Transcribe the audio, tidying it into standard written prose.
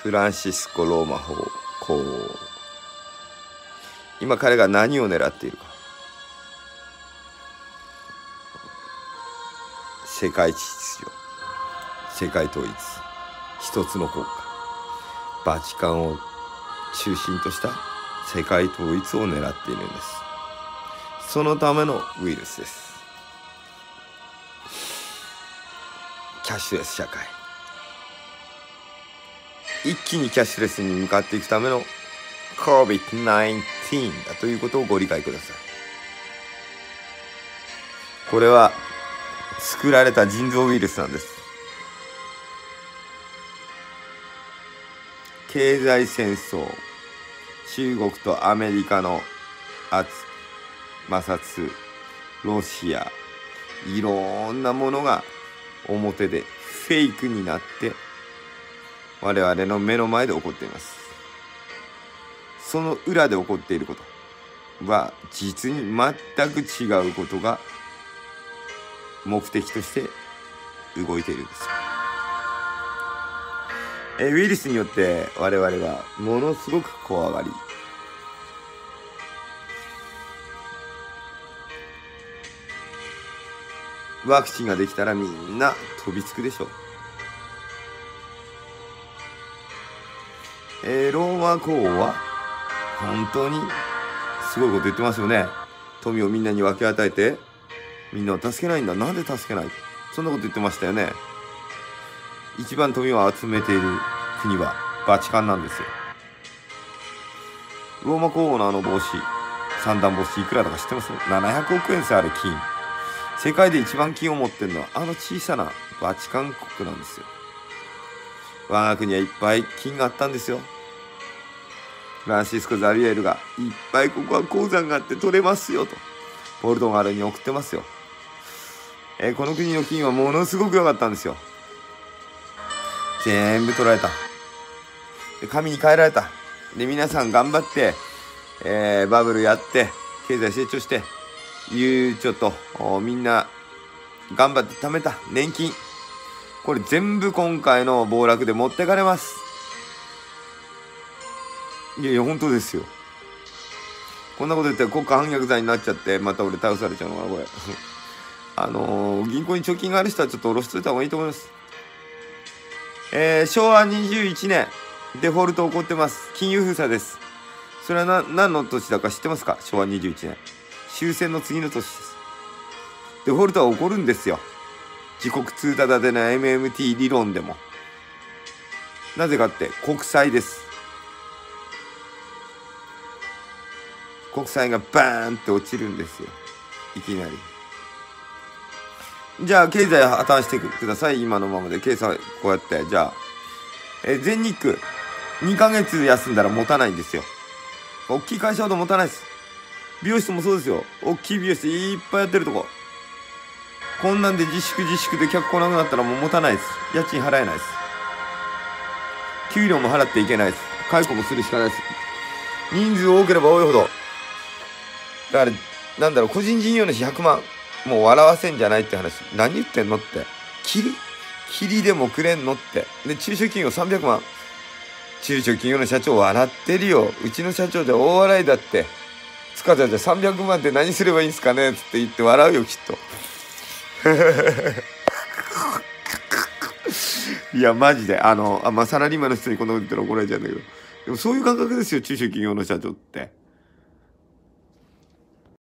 フランシスコ・ローマ法皇王。今彼が何を狙っているか。世界秩序、世界統一、一つの国家、バチカンを中心とした世界統一を狙っているんです。そのためのウイルスです。キャッシュレス社会、一気にキャッシュレスに向かっていくための COVID-19 だということをご理解ください。これは作られた人造ウイルスなんです。経済戦争、中国とアメリカの摩擦、ロシア、いろんなものが表でフェイクになって我々の目の前で起こっています。その裏で起こっていることは実に全く違うことが目的として動いているんです。ウイルスによって我々はものすごく怖がり、ワクチンができたらみんな飛びつくでしょう。ローマ皇王は本当にすごいこと言ってますよね。富をみんなに分け与えてみんなを助けないんだ。なんで助けない？そんなこと言ってましたよね。一番富を集めている国はバチカンなんですよ。ローマ皇后のあの帽子、三段帽子いくらだか知ってます？ 700 億円ですよ、あれ金。世界で一番金を持ってるのはあの小さなバチカン国なんですよ。我が国はいっぱい金があったんですよ。フランシスコ・ザビエルがいっぱいここは鉱山があって取れますよとポルトガルに送ってますよ。この国の金はものすごく良かったんですよ。全部取られた。で紙に変えられた。で皆さん頑張って、バブルやって経済成長してちょっとみんな頑張って貯めた年金、これ全部今回の暴落で持ってかれます。いやいや本当ですよ。こんなこと言ったら国家反逆罪になっちゃってまた俺倒されちゃうのかなこれ。銀行に貯金がある人はちょっと下ろしといた方がいいと思います。昭和21年デフォルト起こってます。金融封鎖です。それは何の年だか知ってますか？昭和21年終戦の次の年です。デフォルトは起こるんですよ。自国通貨建ての MMT 理論でも。なぜかって国債です。国債がバーンって落ちるんですよ、いきなり。じゃあ経済破綻してください。今のままで経済こうやって。じゃあ、全日空2ヶ月休んだら持たないんですよ。大きい会社ほど持たないです。美容室もそうですよ。大きい美容室いっぱいやってるとこ、こんなんで自粛で客来なくなったらもう持たないです。家賃払えないです。給料も払っていけないです。解雇もするしかないです。人数多ければ多いほど、だからなんだろう、個人事業主100万もう笑わせんじゃないって話。何言ってんのって。キリでもくれんのって。で中小企業300万、中小企業の社長笑ってるよ。うちの社長じゃ大笑いだって。塚ちゃんじゃ300万って何すればいいんすかねって言って笑うよきっと。いやマジでサラリーマンの人にこんなこと言ったら怒られちゃうんだけど、でもそういう感覚ですよ、中小企業の社長って。